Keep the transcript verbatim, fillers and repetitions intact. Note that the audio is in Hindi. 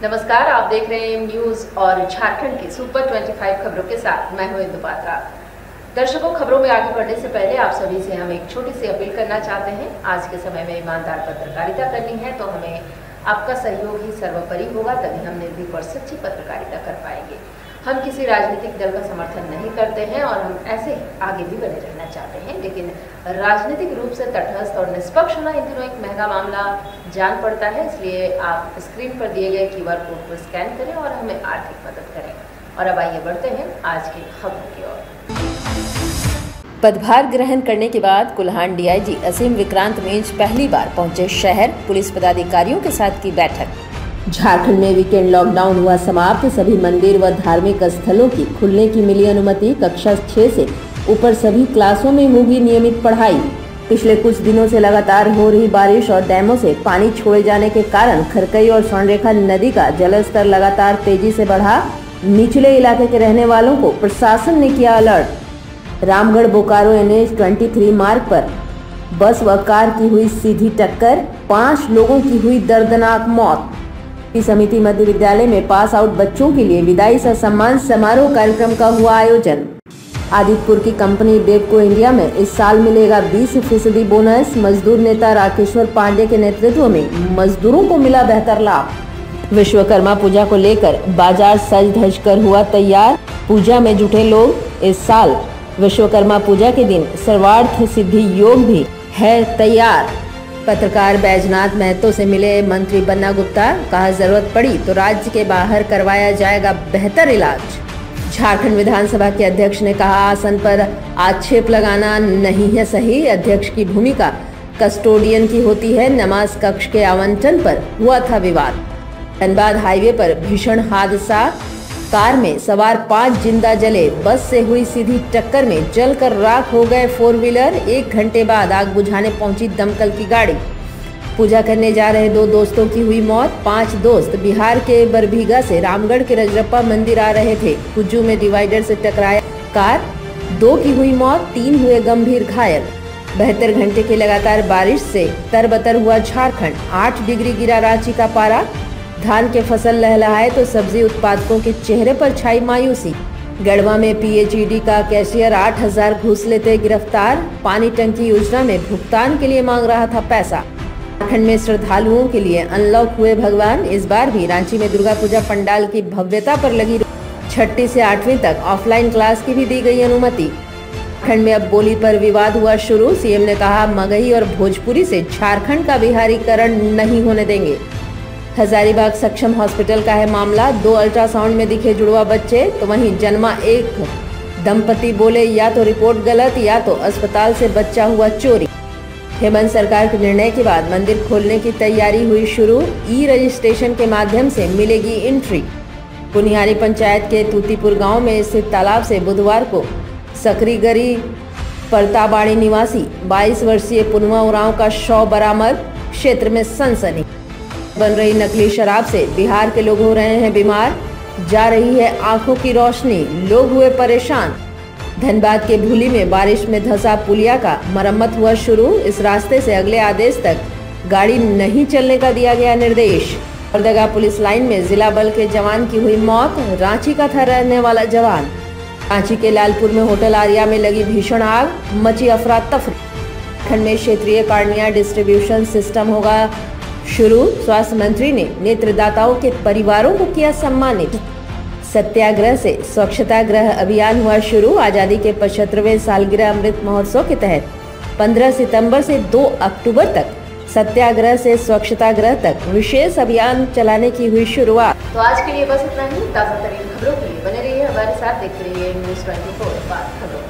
नमस्कार, आप देख रहे हैं न्यूज और झारखंड की सुपर पच्चीस खबरों के साथ मैं हूं इंदु पात्रा। दर्शकों, खबरों में आगे बढ़ने से पहले आप सभी से हम एक छोटी सी अपील करना चाहते हैं। आज के समय में ईमानदार पत्रकारिता करनी है तो हमें आपका सहयोग ही सर्वोपरि होगा, तभी हम निर्भीक और सच्ची पत्रकारिता कर पाएंगे। हम किसी राजनीतिक दल का समर्थन नहीं करते हैं और हम ऐसे आगे भी बने रहना चाहते हैं, लेकिन राजनीतिक रूप से तटस्थ और निष्पक्ष होना इन दिनों एक महंगा मामला जान पड़ता है। इसलिए आप स्क्रीन पर दिए गए क्यूआर कोड को स्कैन करें और हमें आर्थिक मदद करें। और अब आइए बढ़ते हैं आज की खबरों की ओर। पदभार ग्रहण करने के बाद कुल्हान डीआईजी असीम विक्रांत मींज पहली बार पहुंचे शहर। पुलिस पदाधिकारियों के साथ की बैठक। झारखंड में वीकेंड लॉकडाउन हुआ समाप्त। सभी मंदिर व धार्मिक स्थलों की खुलने की मिली अनुमति। कक्षा छह से ऊपर सभी क्लासों में होगी नियमित पढ़ाई। पिछले कुछ दिनों से लगातार हो रही बारिश और डैमों से पानी छोड़े जाने के कारण खरकई और स्वर्णरेखा नदी का जलस्तर लगातार तेजी से बढ़ा। निचले इलाके के रहने वालों को प्रशासन ने किया alert. Ramgarh Bokaro N H तेईस मार्ग पर बस व कार की हुई सीधी टक्कर। पाँच लोगों की हुई दर्दनाक मौत। समिति मध्य विद्यालय में पास आउट बच्चों के लिए विदाई सह सम्मान समारोह कार्यक्रम का हुआ आयोजन। आदित्यपुर की कंपनी बेबको इंडिया में इस साल मिलेगा बीस फीसदी बोनस। मजदूर नेता राकेश्वर पांडे के नेतृत्व में मजदूरों को मिला बेहतर लाभ। विश्वकर्मा पूजा को लेकर बाजार सज धज कर हुआ तैयार। पूजा में जुटे लोग। इस साल विश्वकर्मा पूजा के दिन सर्वार्थ सिद्धि योग भी है तैयार। पत्रकार बैजनाथ महतो से मिले मंत्री बन्ना गुप्ता। कहा, जरूरत पड़ी तो राज्य के बाहर करवाया जाएगा बेहतर इलाज। झारखंड विधानसभा के अध्यक्ष ने कहा, आसन पर आक्षेप लगाना नहीं है सही। अध्यक्ष की भूमिका कस्टोडियन की होती है। नमाज कक्ष के आवंटन पर हुआ था विवाद। धनबाद हाईवे पर भीषण हादसा। कार में सवार पांच जिंदा जले। बस से हुई सीधी टक्कर में जलकर राख हो गए फोर व्हीलर। एक घंटे बाद आग बुझाने पहुंची दमकल की गाड़ी। पूजा करने जा रहे दो दोस्तों की हुई मौत। पांच दोस्त बिहार के बरबीघा से रामगढ़ के रजरप्पा मंदिर आ रहे थे। कुज्जू में डिवाइडर से टकराया कार। दो की हुई मौत, तीन हुए गंभीर घायल। बहत्तर घंटे की लगातार बारिश से तरबतर हुआ झारखंड। आठ डिग्री गिरा रांची का पारा। धान के फसल लहलहाए तो सब्जी उत्पादकों के चेहरे पर छाई मायूसी। गढ़वा में पीएचईडी का कैशियर आठ हजार घूस लेते गिरफ्तार। पानी टंकी योजना में भुगतान के लिए मांग रहा था पैसा। झारखंड में श्रद्धालुओं के लिए अनलॉक हुए भगवान। इस बार भी रांची में दुर्गा पूजा पंडाल की भव्यता पर लगी। छठी से आठवीं तक ऑफलाइन क्लास की भी दी गई अनुमति। झारखंड में अब बोली पर विवाद हुआ शुरू। सीएम ने कहा, मगही और भोजपुरी से झारखंड का बिहारीकरण नहीं होने देंगे। हजारीबाग सक्षम हॉस्पिटल का है मामला। दो अल्ट्रासाउंड में दिखे जुड़वा बच्चे तो वहीं जन्मा एक दंपति बोले, या तो रिपोर्ट गलत या तो अस्पताल से बच्चा हुआ चोरी। हेमंत सरकार के निर्णय के बाद मंदिर खोलने की तैयारी हुई शुरू। ई रजिस्ट्रेशन के माध्यम से मिलेगी एंट्री। पुनिहारी पंचायत के तूतीपुर गांव में स्थित तालाब से बुधवार को सकरीगरी परताबाड़ी निवासी बाईस वर्षीय पुनवा उरांव का शव बरामद। क्षेत्र में सनसनी। बन रही नकली शराब से बिहार के लोग हो रहे हैं बीमार। जा रही है आंखों की रोशनी। लोग हुए परेशान। धनबाद के भूली में बारिश में धंसा पुलिया का मरम्मत हुआ शुरू। इस रास्ते से अगले आदेश तक गाड़ी नहीं चलने का दिया गया निर्देश। बरदगा पुलिस लाइन में जिला बल के जवान की हुई मौत। रांची का था रहने वाला जवान। रांची के लालपुर में होटल आर्या में लगी भीषण आग। मची अफरा तफरी। झारखंड में क्षेत्रीय कार्निया डिस्ट्रीब्यूशन सिस्टम होगा शुरू। स्वास्थ्य मंत्री ने नेत्रदाताओं के परिवारों को किया सम्मानित। सत्याग्रह से स्वच्छता गृह अभियान हुआ शुरू। आजादी के पचहत्तरवें सालगिरह अमृत महोत्सव के तहत पंद्रह सितंबर से दो अक्टूबर तक सत्याग्रह से स्वच्छता गृह तक विशेष अभियान चलाने की हुई शुरुआत। तो आज के लिए बस इतना ही। ताजा तरीन खबरों के लिए बने रहिए हमारे साथ। देखते रहिए न्यूज चौबीस बात खबरों।